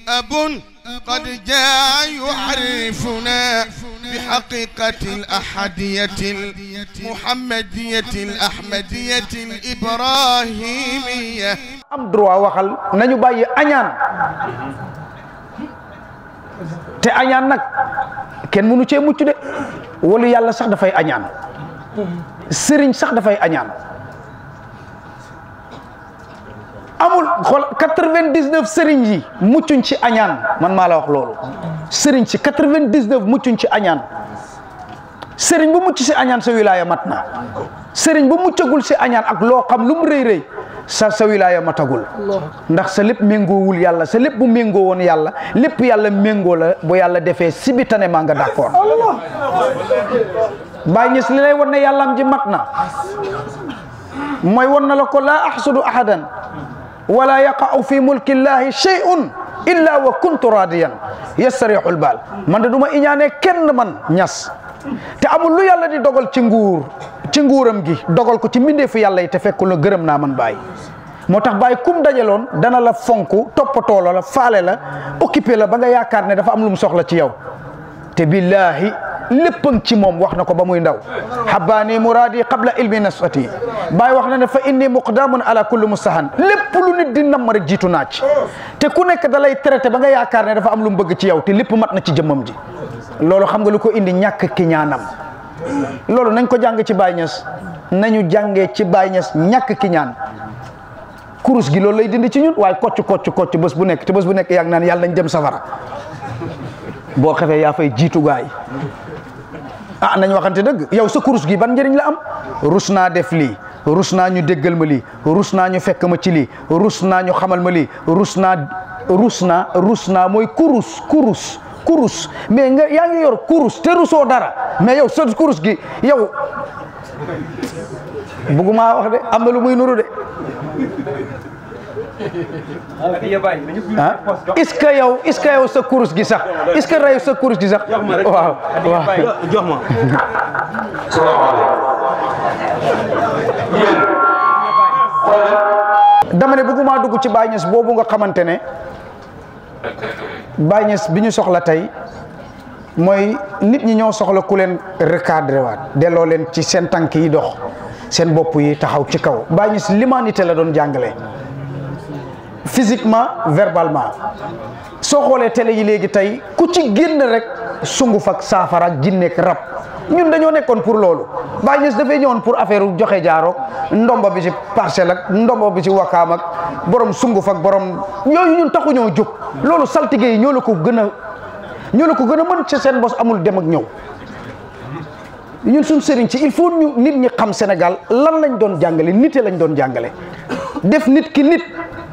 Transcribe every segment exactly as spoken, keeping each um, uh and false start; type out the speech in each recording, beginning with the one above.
أب قد جاء يعرفنا بحقيقة الأحدية المحمدية الأحمدية الإبراهيمية. am droit waxal nañu bàyyi añaan te añaan nag kenn mënu cee mucc de wala yàlla sax dafay añaan sëriñ sax dafay añaan amul xool quatre-vingt-dix-neuf sëriñ yi muccuñ ci añaan man maa la wax loolu sëriñ si quatre-vingt-dix-neuf muccuñ ci añaan sëriñ bu mucc si añaan sa wilaaya mat na sëriñ bu muccagul si añaan ak loo xam lu mu rëy rëy sa sa wilaaya matagul ndax sa lépp méngoowul yàlla sa lépp bu méngoo woon yàlla lépp yàlla méngoo la bu yàlla defee si bi tane maa nga d'accord Baay Ñas li lay won ne yàllaam ji mat na mooy won na la ko laa ahsudu ahadan wala yaqa'u fi mulki llahi shay'un illa wa kuntu radiyan yastarihul baal man de du ma iñaanee kenn man Ñas te amul lu yàlla di dogal ci nguur ci nguuram gi dogal ko ci mbindeefu yàlla yi te fekkul na gërëm naa man Baay moo tax Baay kum dajaloon dana la fonk toppatoo la faale la occupé la ba nga yaakaar ne dafa am lu mu soxla ci yow te billahi léppang ci moom wax na ko ba muy ndaw habbaani muraadi qabla ilmi nasati Baay wax na ne fa inni muqdamun ala kulli mustahan lépp lu nit di nam rek jiitu naa ci te ku nekk da lay traité ba nga yaakaar ne dafa am lu mu bëgg ci yow te lépp mat na ci jëmmam ji loolu xam nga lu ko indi ñàkk ki ñaanam loolu nañ ko jàng ci Baay Ñas nañu jàngee ci Baay Ñas ñàkk ki ñaan kurus gi loolu lay dindi ci ñun waaye kocc kocc kocc bés bu nekk te bés bu nekk yaa ngi naan yàlla nañ dem safara boo xefee yaa fay jiitu gaay ah nañ waxante dëgg yow sa kurus gi ban njëriñ la am rus naa def lii rus naa ñu déggal ma lii rus naa ñu fekk ma ci lii rus naa ñu xamal ma lii rus naa rus naa rus naa mooy kurus kurus kurus mais nga yaa ngi yor kurus te rusoo dara mais yow sa kurus gi yow bëgguma wax de am na lu muy nuru de ah est-ce que yow est-ce que yow sa kurus gi sax est-ce que reyu sa kurus gi sax waaw waaw jox ma dama ne bëgguma dugg ci Baay Ñas boobu nga xamante ne Baay Ñas bi ñu soxla tey mooy nit ñi ñoo soxla ku leen recadré waat delloo leen ci seen tànk yi dox seen bopp yi taxaw ci kaw Baay Ñas l'humanité la doon jàngale physiquement verbalement soo xoolee télé yi léegi tey ku ci génn rek sunguf ak saafara ak jinne ak rab ñun dañoo nekkoon pour loolu Baay Ñas dafay ñëwoon pour affaire joxe jaaroog ndomba bi ci Parcelles ak ndomba bi ci Wakaam ak borom sunguf ak borom yooyu ñun taxu ñoo jóg loolu saltige yi ñoo la ko gën a ñoo la ko gën a mën ci seen bos amul dem ak ñëw ñun suñ sëriñ ci il faut ñu nit ñi xam Sénégal lan lañ doon jàngale nite lañ doon jàngale def nit ki nit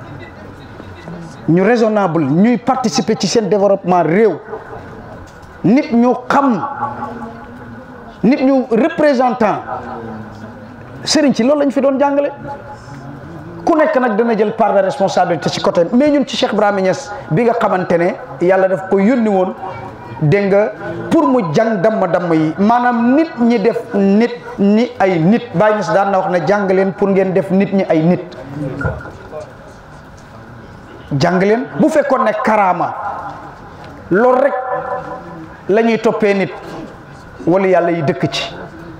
ñu raisonnable ñuy participer ci seen développement réew nit ñu xam nit ñu représentant sëriñ ci loolu lañ fi doon jàngale ku nekk nag dana jël part de responsabilité ci côté mais ñun ci Cheikh Ibrahima Niass bi nga xamante ne yàlla daf ko yónni woon dégg nga pour mu jàng damm damm yi maanaam nit ñi def nit ñi ay nit Baay Ñas daan na wax ne jàng leen pour ngeen def nit ñi ay nit jàng leen bu fekkoon ne karaama loolu rek la ñuy toppee nit wala yàlla yi dëkk ci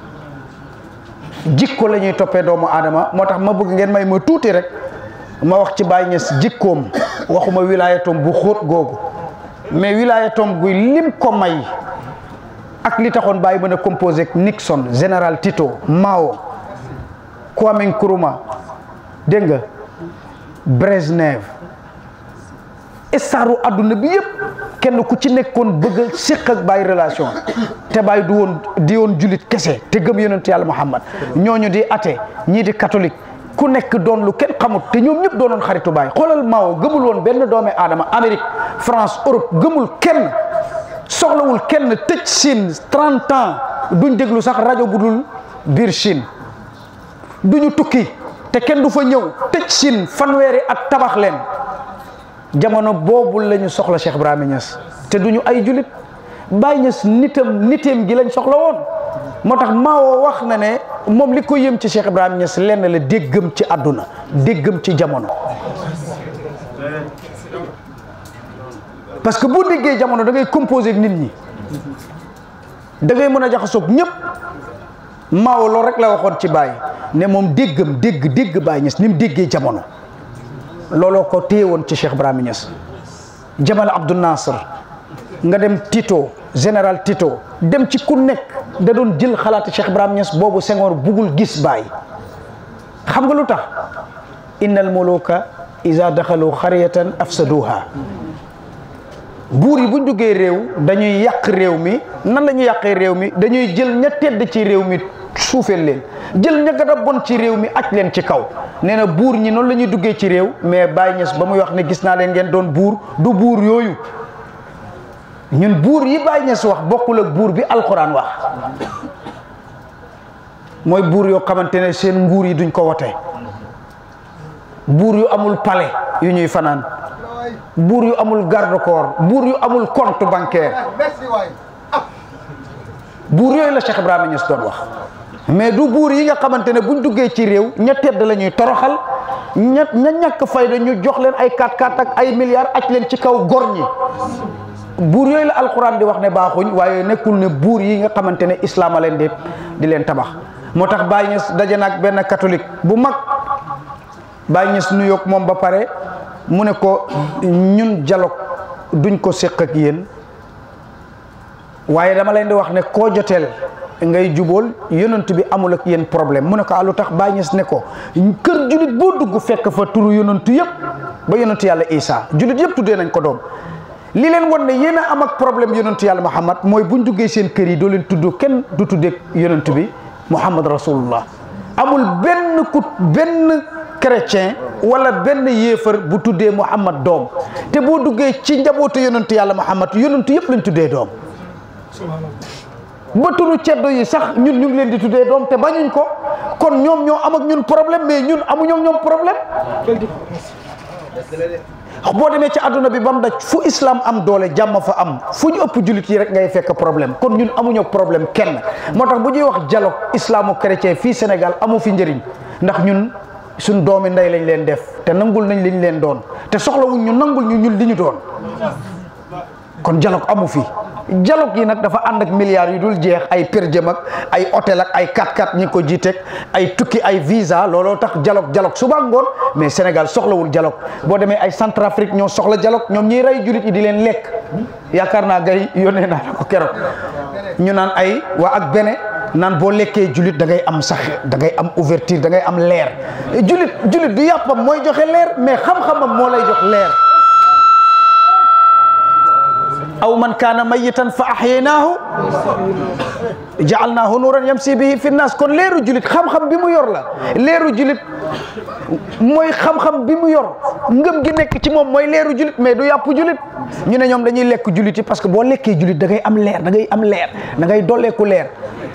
jikko la ñuy toppee doomu aadama moo tax ma bëgg ngeen may ma tuuti rek ma wax ci Baay Ñas jikkoom waxuma wilaayatoom bu xóot googu mais wilaayatoom guy lim ko may ak li taxoon Baay mën a composé ak Nixon général Tito Mao Kwame Nkrumah dégg nga Brezhnev estaaru adduna bi yëpp kenn ku ci nekkoon bëgg a séq ak Baay relation te Baay du woon di woon julit kese te gëm yonentu yàlla Muhammad ñooñu di athée ñii di catholique ku nekk doon lu kenn xamut te ñoom ñëpp doonoon xaritu Baay xoolal Mao gëmul woon benn doomi aadama Amérique France Europe gëmul kenn soxlawul kenn tëj Chine trente ans duñ déglu sax rajo bu dul biir Chine duñu tukki te kenn du fa ñëw tëj Chine fanweeri ak tabax leen jamono boobu la ñu soxla Cheikh Ibrahima Niass te duñu ay julit Baay Ñas nitam niteem gi lañ soxla woon moo tax Mao wax na ne moom li ko yëm ci Cheikh Ibrahima Niass lenn la déggam ci àdduna déggam ci jamono parce que boo déggee jamono da ngay composé ak nit ñi da ngay mën a jaxasoog ñëpp. Mao loolu rek la waxoon ci Baye ne moom déggam dégg dégg Baye Niass ni mu déggee jamono looloo ko téye woon ci Cheikh Ibrahima Niass. Jamal Abdou Nasser nga dem Tito général Tito dem ci ku nekk da doon jël xalaati Cheikh Ibrahima Niass boobu Senghor bugul gis Baye xam nga lu tax innal muluka iza daxalu xariyatan afsaduha buur yi buñ duggee réew dañuy yàq réew mi nan la ñuy yàqee réew mi dañuy jël ña tedd ci réew mi suufeel leen jël ña gën a bon ci réew mi aj leen ci kaw nee na buur ñi noonu la ñuy duggee ci réew mais Baye Niass ba muy wax ne gis naa leen ngeen doon buur du buur yooyu ñun buur yi Baye Niass wax bokkul ak buur bi alxuraan wax mooy buur yoo xamante ne seen nguur yi duñ ko wote buur yu amul palais yu ñuy fanaan buur yu amul garde corps buur yu amul compte bancaire buur yooyu la Cheikh Ibrahima Niass doon wax mais du buur yi nga xamante ne buñ duggee ci réew ña tedd la ñuy toroxal ña ña ñàkk fayda ñu jox leen ay kat kat ak ay milliards aj leen ci kaw gor ñi buur yooyu la alxuraan di wax ne baaxuñ waaye nekkul ne buur yi nga xamante ne islam a leen di di leen tabax moo tax Baye Niass daje naag benn catholique bu mag Baye Niass nuyoog moom ba pare mu ne ko ñun dialogue duñ ko séq ak yéen waaye dama leen di wax ne koo joteel ngay jubóol yonent bi amul ak yéen problème mu ne ko alu tax Baye Niass ne ko kër julit boo dugg fekk fa turu yonent yëpp ba yonent yàlla Isa julit yëpp tuddee nañ ko doom li leen won ne yéen a am ak problème yonent yàlla Muhammad mooy buñ duggee seen kër yi doo leen tudd kenn du tuddee yonent bi Muhammad rasulullah amul benn ku benn chrétien wala benn yéefar bu tuddee Muhammad doom te boo duggee ci njabootu yonent yàlla Muhammad yonent yëpp lañ tuddee doom ba turu ceddo yi sax ñun ñu ngi leen di tuddee doom te bañuñ ko kon ñoom ñoo am ak ñun problème mais ñun amuñoo ñoom problème boo demee ci àdduna bi ba mu daj fu islam am doole jàmm fa am fu ñu ëpp jullit yi rek ngay fekk problème kon ñun amuñoo problème kenn moo tax bu ñuy wax dialogue islamo-chrétien fii Sénégal amu fi njëriñ ndax ñun suñ doomi ndey lañ leen def te nangul nañ liñ leen doon te soxlawuñ ñu nangul ñu ñun li ñu doon kon dialogue amu fi dialogue yi nag dafa ànd ak milliards yu dul jeex ay per jëm ak ay hôtel ak ay quatre quatre ñi ko jiiteeg ay tukki ay visa looloo tax dialogue dialogue suba ngoon mais Sénégal soxlawul dialogue boo demee ay Centrafrique ñoo soxla dialogue ñoom ñiy rey jullit yi di leen lekk yaakaar naa gay yónnee naa la ko keroog ñu naan ay waa ak bene naan boo lekkee jullit da ngay am sax da ngay am ouverture da ngay am leer jullit jullit du yàppam mooy joxe leer mais xam-xamam moo lay jox leer aw man kaana mayitan fa ahyaynaahu ja'alnaahu nuuran yamsi bihi fi nnaas kon leeru julit xam-xam bi mu yor la leeru julit mooy xam-xam bi mu yor ngëm gi nekk ci moom mooy leeru julit mais du yàpp julit ñu ne ñoom dañuy lekk julit yi parce que boo lekkee julit da ngay am leer da ngay am leer da ngay dolleeku leer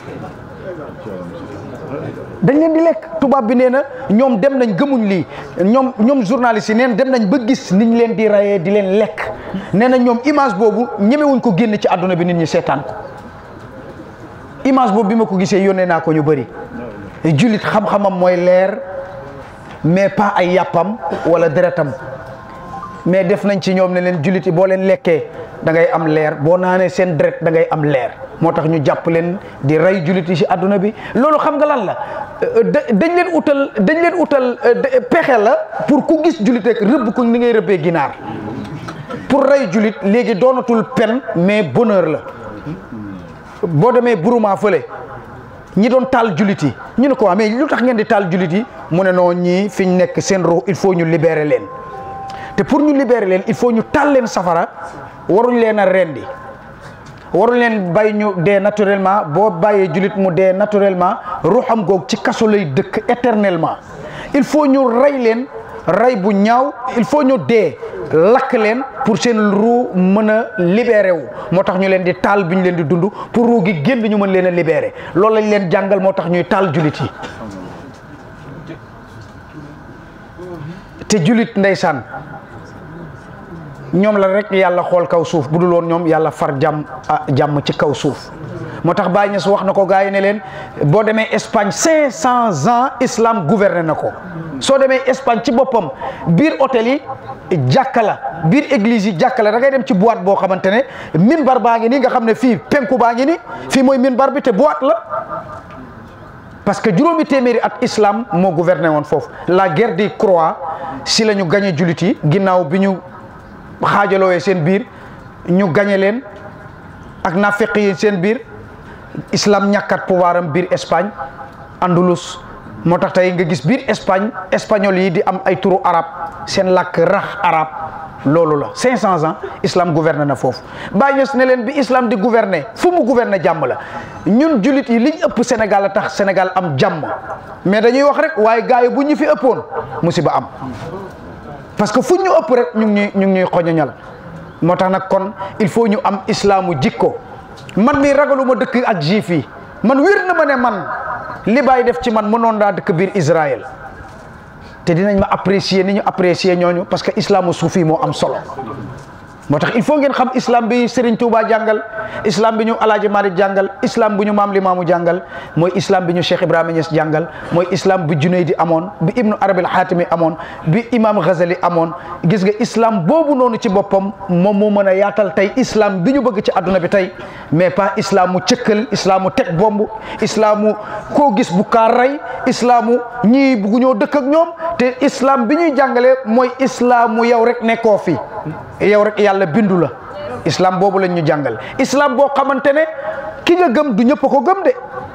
dañ leen di lekk tubaab bi nee na ñoom dem nañ gëmuñ lii ñoom ñoom journalistes yi neen dem nañ ba gis niñ leen di rayee di leen lekk nee na ñoom image boobu ñemewuñ ko génn ci àdduna bi nit ñi seetaan ko image boobu bi ma ko gisee yónnee naa ko ñu bëri jullit xam-xamam mooy leer mais pas ay yàppam wala deretam mais def nañ ci ñoom ne leen jullit yi boo leen lekkee da ngay am leer boo naanee seen deret da ngay am leer moo tax ñu jàpp leen di rey jullit yi ci àdduna bi loolu xam nga lan la dañ leen utal dañ leen utal pexe la pour ku gis jullit rek rëbb ko ni ngay rëbbee ginaar pour rey jullit léegi doonatul peine mais bonheur la boo demee Buruma fële ñi doon taal jullit yi ñu ne ko waa mais lu tax ngeen di taal jullit yi mu ne noo ñii fi ñu nekk seen ruux il faut ñu libérer leen te pour ñu libérer leen il faut ñu taal leen safara waruñ leen a rendi waruñ leen bàyyi ñu dee naturellement boo bàyyee jullit mu dee naturellement ruuxam goog ci kaso lay dëkk éternellement il faut ñu rey leen rey bu ñaaw il faut ñu dee lakk leen pour seen ruu mën a libéré wu moo tax ñu leen di taal bi ñu leen di dund pour ruu gi génn ñu mën leen a libéré loolu lañ leen jàngal moo tax ñuy taal jullit yi te jullit ndeysaan ñoom la rek yàlla xool kaw suuf bu dul woon ñoom yàlla far jàmm jàmm ci kaw suuf moo tax Baye Niass wax na ko gars yi ne leen boo demee Espagne cinq cents ans islam gouverné na ko soo demee Espagne ci boppam biir hôtel yi jàkka la biir église yi jàkka la da ngay dem ci boîte boo xamante ne minbar baa ngi nii nga xam ne fii penku baa ngi nii fii mooy minbar bi te boîte la parce que juróomi téeméeri at islam moo gouverné woon foofu la guerre des croix si la ñu gañe jullit yi ginnaaw bi ñu xaajalooyee seen biir ñu gañe leen ak naafeq yi seen biir islam ñàkkat pouvoir am biir Espagne Andalus moo tax tey nga gis biir Espagne espagnol yi di am ay turu arab seen làkk rax arab loolu la cinq cents ans islam gouverné na foofu Baye Niass ne leen bi islam di gouverner fu mu gouverner jàmm la ñun jullit yi liñ ëpp Sénégal a tax Sénégal am jàmm mais dañuy wax rek waaye gars yi bu ñu fi ëppoon musiba am parce que fu ñu ëpp rek ñu ngi ñuy ñu ngi ñuy xoñoñal moo tax nag kon il faut ñu am islaamu jikko man mi ragaluma dëkk ak juif yi man wér na ma ne man li Baye def ci man mënoon daa dëkk biir Israël te dinañ ma apprécier ni ñu apprécier ñooñu parce que islamu suufi moo am solo moo tax il faut ngeen xam islam bi Serigne Touba jàngal islam bi ñu Alaaji Malik jàngal islam bi ñu Maam Limaamu jàngal mooy islam bi ñu Cheikh Ibrahima Niass jàngal mooy islam bi Junaydi amoon bi Ibnu Arabil Xaatimi amoon bi Imam Ghazali amoon gis nga islam boobu noonu ci boppam moom moo mën a yaatal tey islam bi ñu bëgg ci àdduna bi tey mais pas islamu cëkkal islamu teg bomb islamu koo gis bu kaa rey islamu ñii buggu ñoo dëkk ak ñoom te islam bi ñuy jàngalee mooy islamu yow rek nekkoo fi yow rek yàlla bindu la islam boobu lañ ñu jàngal islam boo xamante ne ki nga gëm du ñëpp a ko gëm de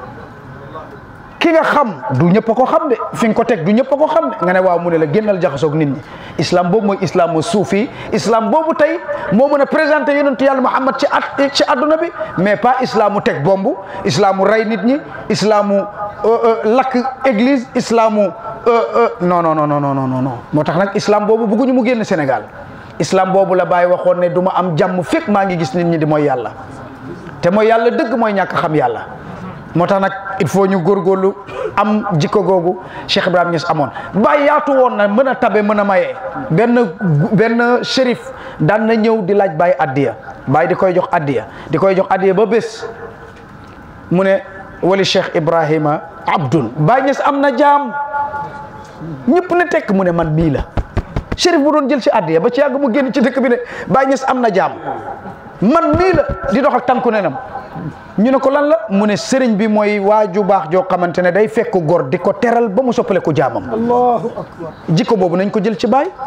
ki nga xam du ñëpp a ko xam de fi nga ko teg du ñëpp a ko xam de nga ne waaw mu ne la génnal jaxasoog nit ñi islam boobu mooy islamu suufi islam boobu tey moo mën a présenté yonentu yàlla Muhammad ci at ci adduna bi mais pas islamu teg bomb islamu rey nit ñi islamu lakk église islamu non non non non non non non moo tax nag islam boobu bëgguñu mu génn Sénégal islam boobu la Baye waxoon ne du ma am jàmm fekk maa ngi gis nit ñi di mooy yàlla te mooy yàlla dëgg mooy ñàkk xam yàlla moo tax nag il faut ñu góorgóorlu am jikko googu Cheikh Ibrahima Niass amoon Baye yaatu woon na mën a tabe mën a maye benn benn shérif daan na ñëw di laaj Baye addiya Baye di koy jox addiya di koy jox addiya ba bés mu ne wali Cheikh Ibrahima abdun Baye Niass am na jaam ñëpp ne tekk mu ne man mii la shérif bu doon jël ci addiya ba ci yàgg mu génn ci dëkk bi ne Baye Niass am na jaam man mii la di dox ak tànku nenam ñu ne ko lan la mu ne sëriñ bi mooy waaju baax joo xamante ne day fekk góor di ko teral ba mu soppale ko jaamam allahu akbar jikko boobu nañ ko jël ci Baye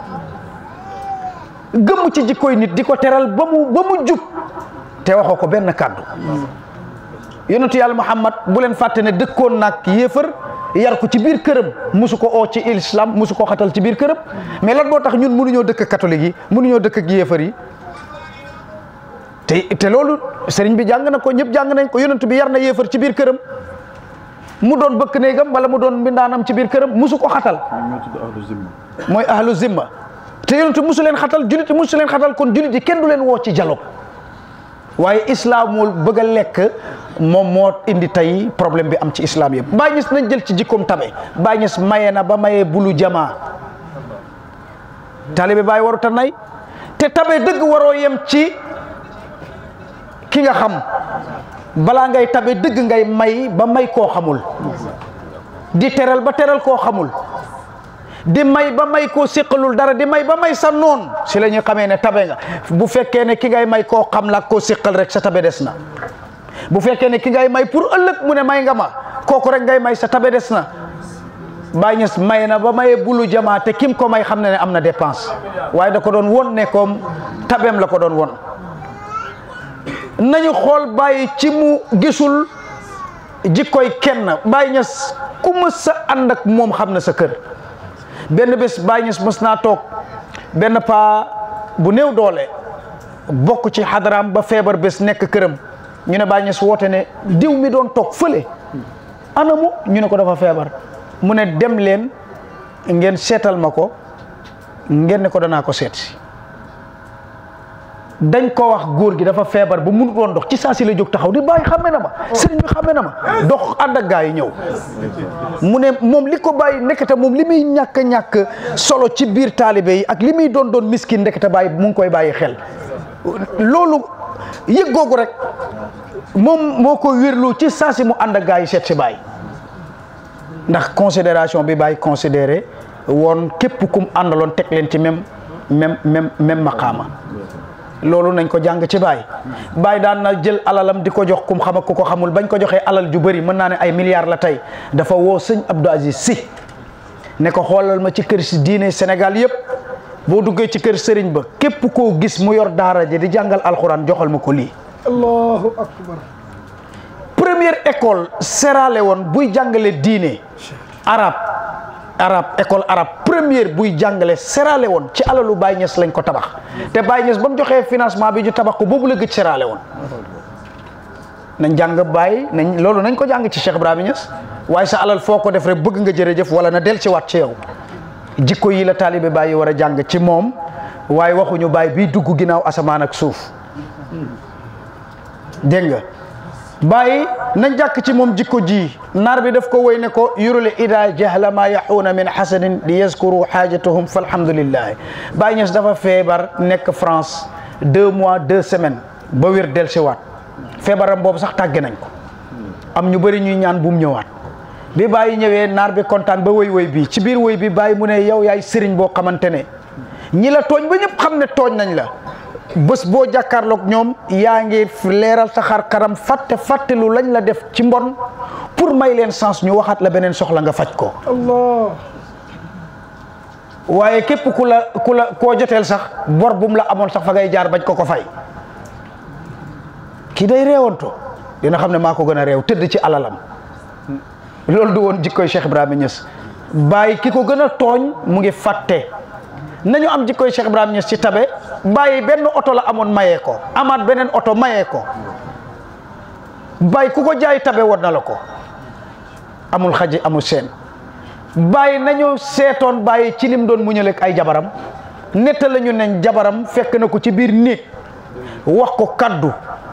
gëmm ci jikkoy nit di ko teral ba mu ba mu jub te waxoo ko benn kàddu yonentu yàlla Muhammad bu leen fàtte ne dëkkoon nag yéefar yar ko ci biir këram musu ko oo ci islam musu ko xatal ci biir këram mais lan moo tax ñun mënuñoo dëkk ak catholique yi mënuñoo dëkk ak yéefar yi te te loolu sëriñ bi jàng na ko ñëpp jàng nañ ko yonent bi yar na yéefar ci biir këram mu doon bëkk néegam wala mu doon mbindaanam ci biir këram musu ko xatal mooy ahlu zimma te yonent musu leen xatal julit yi musu leen xatal kon julit yi kenn du leen woo ci dialogue waaye islam moo bëgg a lekk moom moo indi tey problème bi am ci islam yëpp Baye Niass nañ jël ci jikkoom tabe Baye Niass maye na ba maye bulu jamaa taalibe Baye waru ta nay te tabe dëgg waroo yem ci ki nga xam balaa ngay tabe dëgg ngay may ba may koo xamul di teral ba teral koo xamul di may ba may koo séqalul dara di may ba may sa noon si la ñuy xamee ne tabe nga bu fekkee ne ki ngay may koo xam la koo séqal rek sa tabe des na bu fekkee ne ki ngay may pour ëllëg mu ne may nga ma kooku rek ngay may sa tabe des na Baye Niass may na ba maye bulu jamaa te kim ko may xam ne ne am na dépense waaye da ko doon won ne comme tabeem la ko doon won nañu xool Baye ci mu gisul jikkoy kenn Baye Niass ku mës sa ànd ak moom xam na sa kër benn bés Baye Niass mës naa toog benn paa bu néew doole bokk ci xadaraam ba feebar bés nekk këram ñu ne Baye Niass woote ne diw mi doon toog fële anamu ñu ne ko dafa feebar mu ne dem leen ngeen seetal ma ko ngeen ne ko danaa ko seet si dañ ko wax góor gi dafa feebar ba mënut woon dox ci saa si la jóg taxaw di Baye xame na ma sëriñ bi xame na ma dox ànd ak gaa yi ñëw mu ne moom li ko Baye ndekete moom li muy ñàkk ñàkk solo ci biir taalibe yi ak li muy doon doon miskin ndekete Baye mu ngi koy bàyyi xel loolu yëg googu rek moom moo ko wérlu ci saa si mu ànd ak gaa yi seet si Baye ndax considération bi Baye considéré woon képp kum àndaloon teg leen ci même même même même maqaama loolu nañ ko jàng ci Baye Baye daan na jël alalam di ko jox kum xam ak ku ko xamul bañ ko joxee alal ju bëri mën naa ne ay milliards la tey dafa woo sëñ Abdou Aziz Sy ne ko xoolal ma ci kër si diine Sénégal yëpp boo duggee ci kër sëriñ ba képp koo gis mu yor daara ji di jàngal alxuraan joxal ma ko lii. allahu akbar. première école Sierra Leone buy jàngale diine arabe arabe école arabe première buy jàngale Sierra Leone ci alalu Baye Niass lañ ko tabax te Baye Niass ba mu joxee financement bi ñu tabax ko boobu la gëj Sierra Leone nañ jàng Baye nañ loolu nañ ko jàng ci Cheikh Ibrahima Niass waaye sa alal foo ko def rek bëgg nga jërëjëf wala na del ci waat ci yow jikko yi la taalibe Baye war a jàng ci moom waaye waxuñu Baye bii dugg ginnaaw asamaan ak suuf dégg nga Baye nañ jàkk ci moom jikko ji naar bi daf ko woy ne ko yurule ida jahla ma yaxuuna min xasanin li yazkuru xaajatuhum fa alhamdulillahi Baye Niass dafa feebar nekk France deux mois deux semaines ba wér del si waat feebaram boobu sax tàgge nañ ko am ñu bëri ñuy ñaan bu mu ñëwaat bi Baye ñëwee naar bi kontaan ba woy woy bi ci biir woy bi Baye mu ne yow yaay sëriñ boo xamante ne ñi la tooñ ba ñëpp xam ne tooñ nañ la bés boo jàkkaarloog ñoom yaa ngi leeral sa xar karam fàtte fàtte lu lañ la def ci mbon pour may leen sens ñu waxaat la beneen soxla nga faj ko. Allah. waaye képp ku la ku la koo joteel sax bor bum la amoon sax fa ngay jaar bañ ko ko fay kii day réewanto dina xam ne maa ko gën a réew tëdd ci alalam loolu du woon jikkoy Cheikh Ibrahima Niass Baye ki ko gën a tooñ mu ngi fàtte. nañu am jikkoy Cheikh Ibrahima Niass ci tabe Baye benn oto la amoon mayee ko amaat beneen oto mayee ko Baye ku ko jaay tabe woon na la ko amul xaji amul seen Baye nañu seetoon Baye ci lim doon muñal ak ay jabaram netta la ñu ne jabaram fekk na ko ci biir néeg wax ko kaddu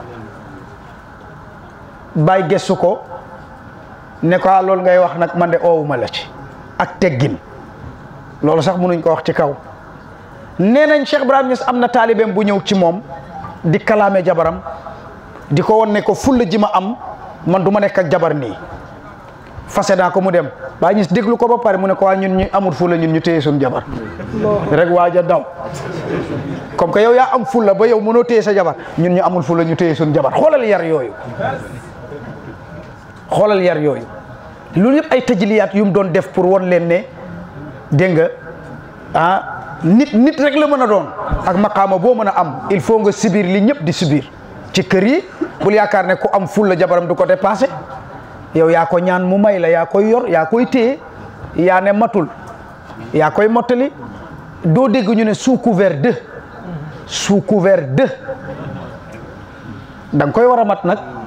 Baye gëstu ko ne ko loolu ngay wax nag man de oowuma la ci ak teggin loolu sax mënuñ ko wax ci kaw nee nañ Cheikh Ibrahima Niass am na taalibeem bu ñëw ci moom di kalaame jabaram di ko won ne ko fulla ji ma am man du ma nekk ak jabar nii fase naa ko mu dem Baye Niass déglu ko ba pare mu ne ko waa ñun ñu amul fulla ñun ñu téye suñu jabar rek waaja daw comme que yow yaa am fulla ba yow mënoo téye sa jabar ñun ñu amul fulla ñu téye suñu jabar xoolal yar yooyu xoolal yar yooyu loolu yëpp ay tëjliyaat yu mu doon def pour won leen ne dégg nga ah nit nit rek la mën a doon ak maqaama boo mën a am il faut nga subir li ñëpp di subir ci kër yi bul yaakaar ne ku am ful la jabaram du ko dépassé yow yaa ko ñaan mu may la yaa koy yor yaa koy téye yaa ne matul yaa koy mottali doo dégg ñu ne sous couvert de sous couvert de da nga koy war a mat nag